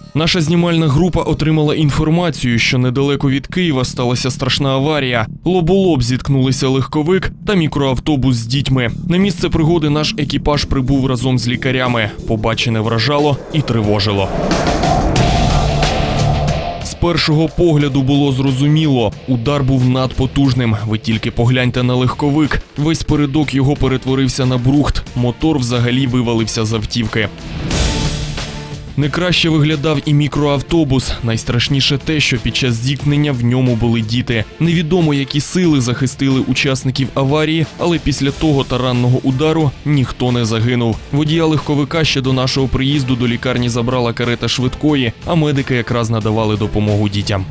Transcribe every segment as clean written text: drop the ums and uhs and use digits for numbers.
Наша знімальна група отримала інформацію, що недалеко від Києва сталася страшна аварія. Лоб у лоб зіткнулися легковик та мікроавтобус з дітьми. На місце пригоди наш екіпаж прибув разом з лікарями. Побачене вражало і тривожило. З першого погляду було зрозуміло – удар був надпотужним. Ви тільки погляньте на легковик. Весь передок його перетворився на брухт. Мотор взагалі вивалився з автівки. Не краще виглядав і мікроавтобус. Найстрашніше те, що під час зіткнення в ньому були діти. Невідомо, які сили захистили учасників аварії, але після того таранного удару ніхто не загинув. Водія легковика ще до нашого приїзду до лікарні забрала карета швидкої, а медики якраз надавали допомогу дітям.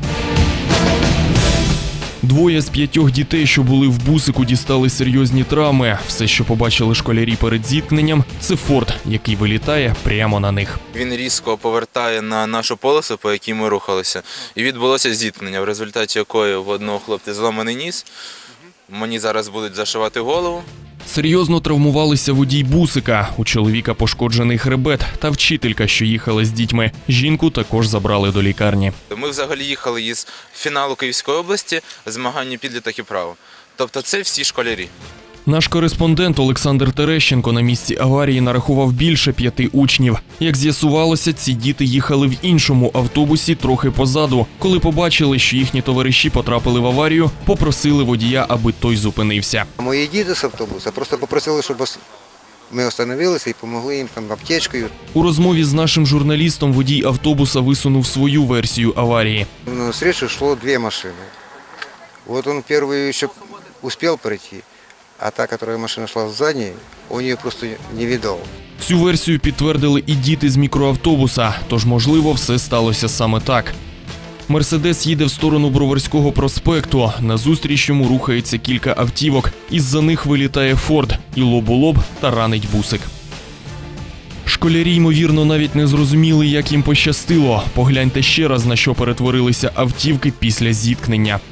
2 з 5 дітей, що були в бусику, дістали серйозні травми. Все, що побачили школярі перед зіткненням – це Форд, який вилітає прямо на них. Він різко повертає на нашу полосу, по якій ми рухалися, і відбулося зіткнення, в результаті якої в одного хлопця зламаний ніс. Мені зараз будуть зашивати голову. Серйозно травмувалися водій бусика, у чоловіка пошкоджений хребет та вчителька, що їхала з дітьми. Жінку також забрали до лікарні. Ми взагалі їхали із фіналу Київської області змагання підліток і право. Тобто це всі школярі. Наш кореспондент Олександр Терещенко на місці аварії нарахував більше 5 учнів. Як з'ясувалося, ці діти їхали в іншому автобусі трохи позаду. Коли побачили, що їхні товариші потрапили в аварію, попросили водія, аби той зупинився. Мої діти з автобуса просто попросили, щоб ми остановилися і допомогли їм там аптечкою. У розмові з нашим журналістом водій автобуса висунув свою версію аварії. На встречу йшло 2 машини. От він перший ще успів пройти. А та, яка машина йшла ззаді, он її просто не видав. Цю версію підтвердили і діти з мікроавтобуса, тож, можливо, все сталося саме так. Мерседес їде в сторону Броварського проспекту. Назустріч йому рухається кілька автівок. Із-за них вилітає Форд і лоб у лоб таранить бусик. Школярі, ймовірно, навіть не зрозуміли, як їм пощастило. Погляньте ще раз, на що перетворилися автівки після зіткнення.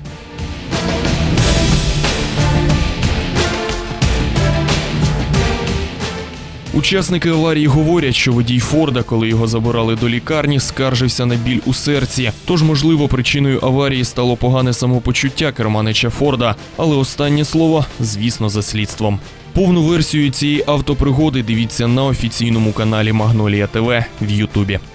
Учасники аварії говорять, що водій Форда, коли його забирали до лікарні, скаржився на біль у серці. Тож, можливо, причиною аварії стало погане самопочуття керманича Форда. Але останнє слово, звісно, за слідством. Повну версію цієї автопригоди дивіться на офіційному каналі Магнолія ТВ в Ютубі.